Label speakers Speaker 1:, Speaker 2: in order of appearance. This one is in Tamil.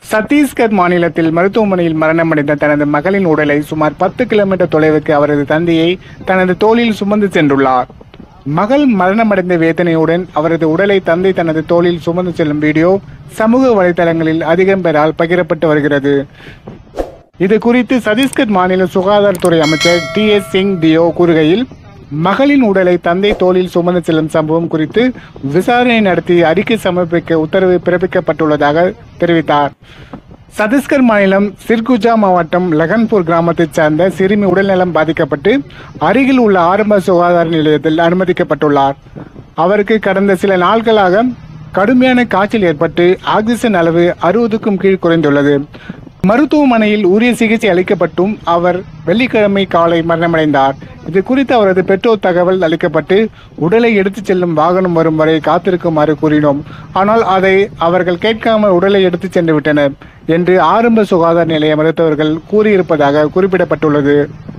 Speaker 1: சத்தீஸ்கர் மாநிலத்தில் மருத்துவமனையில் மரணமடைந்த தனது மகளின் உடலை சுமார் 10 கிலோமீட்டர் தொலைவுக்கு அவரது தந்தையை தனது தோளில் சுமந்து சென்றுள்ளார். மகள் மரணமடைந்த வேதனையுடன் அவரது உடலை தந்தை தனது தோளில் சுமந்து செல்லும் வீடியோ சமூக வலைதளங்களில் அதிகம் பேரால் பகிரப்பட்டு வருகிறது. இது குறித்து சத்தீஸ்கர் மாநில சுகாதாரத்துறை அமைச்சர் டி.எஸ். சிங் தியோ கூறுகையில், மகளின் உடலை தந்தை தோளில் சுமந்து செல்லும் சம்பவம் குறித்து விசாரணை நடத்தி அறிக்கை சமர்ப்பிக்க உத்தரவு பிறப்பிக்கப்பட்டுள்ளதாக தெரிவித்தார். சத்தீஸ்கர் மாநிலம் சிர்குஜா மாவட்டம் லகன்பூர் கிராமத்தைச் சேர்ந்த சிறுமி உடல்நலம் பாதிக்கப்பட்டு அருகில் உள்ள ஆரம்ப சுகாதார நிலையத்தில் அனுமதிக்கப்பட்டுள்ளார். அவருக்கு கடந்த சில நாட்களாக கடுமையான காய்ச்சல் ஏற்பட்டு ஆக்சிஜன் அளவு 60க்கும் கீழ் குறைந்துள்ளது. மருத்துவமனையில் உரிய சிகிச்சை அளிக்கப்பட்டும் அவர் வெள்ளிக்கிழமை காலை மரணமடைந்தார். இது குறித்து அவரது பெற்றோர் தகவல் அளிக்கப்பட்டு உடலை எடுத்துச் செல்லும் வாகனம் வரும் வரை காத்திருக்குமாறு கூறினோம். ஆனால் அதை அவர்கள் கேட்காமல் உடலை எடுத்துச் சென்று விட்டனர் என்று ஆரம்ப சுகாதார நிலைய மருத்துவர்கள் கூறியிருப்பதாக குறிப்பிடப்பட்டுள்ளது.